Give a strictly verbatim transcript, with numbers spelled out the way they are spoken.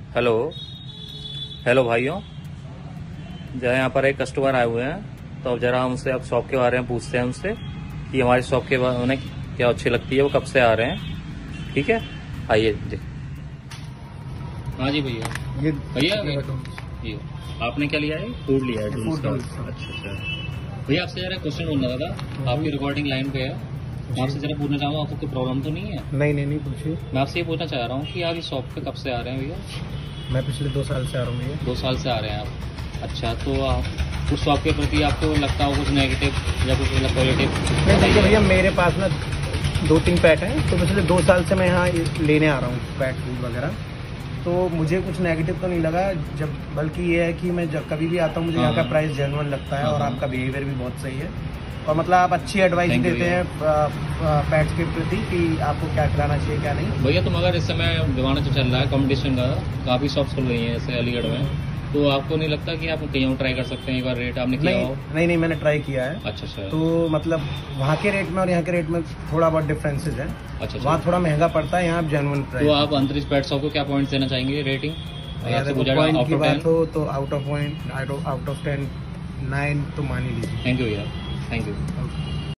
Hello hello भाइयों, जो यहाँ पर एक कस्टमर आए हुए हैं, तो अब जरा हमसे अब शॉप के बारे में पूछते हैं उनसे कि हमारी शॉप के बारे उन्हें क्या अच्छी लगती है, वो कब से आ रहे हैं। ठीक है, आइए जी। हाँ जी भैया, ये भैया ये आपने क्या लिया है? फूड लिया है, ड्रिंक्स का। अच्छा अच्छा भैया, आपसे जरा क्वेश्चन बोलना था, आपकी रिकॉर्डिंग लाइन पे है। मैं आपसे जरा पूछना चाहूँगा, आपको कोई प्रॉब्लम तो नहीं है? नहीं नहीं नहीं पूछिए। मैं आपसे ये पूछना चाह रहा हूँ कि आप इस शॉप पे कब से आ रहे हैं भैया? मैं पिछले दो साल से आ रहा हूँ भैया। दो साल से आ रहे हैं आप। अच्छा, तो आप उस शॉप के प्रति आपको लगता हो कुछ नेगेटिव या कुछ मतलब पॉजिटिव? नहीं देखिए भैया, मेरे पास ना दो तीन पेट हैं, तो पिछले दो साल से मैं यहाँ लेने आ रहा हूँ पेट फूड वगैरह। तो मुझे कुछ नेगेटिव तो नहीं लगा, जब बल्कि ये है कि मैं जब कभी भी आता हूँ मुझे यहाँ का प्राइस जेन्युइन लगता है और आपका बिहेवियर भी बहुत सही है। और मतलब आप अच्छी एडवाइस देते हैं पेट्स के प्रति कि आपको क्या खिलाना चाहिए क्या नहीं। भैया तुम अगर इस समय जमाना जो चल रहा है कंपटीशन का, काफी शॉप्स खुल रही हैं जैसे अलीगढ़ में, तो आपको नहीं लगता कि आप कहीं और ट्राई कर सकते हैं? एक बार रेट आपने किया नहीं, हो? नहीं नहीं मैंने ट्राई किया है। अच्छा अच्छा। तो मतलब वहाँ के रेट में और यहाँ के रेट में थोड़ा बहुत डिफरेंसेस है। अच्छा अच्छा। वहाँ थोड़ा महंगा पड़ता है, यहाँ जेन्युइन प्राइस। तो आप अंतरिक्ष पेट शॉप को क्या पॉइंट देना चाहेंगे रेटिंग? पॉइंट की बात हो तो out of point out of ten nine तो मान ही लीजिए। थैंक यू भैया, थैंक यू।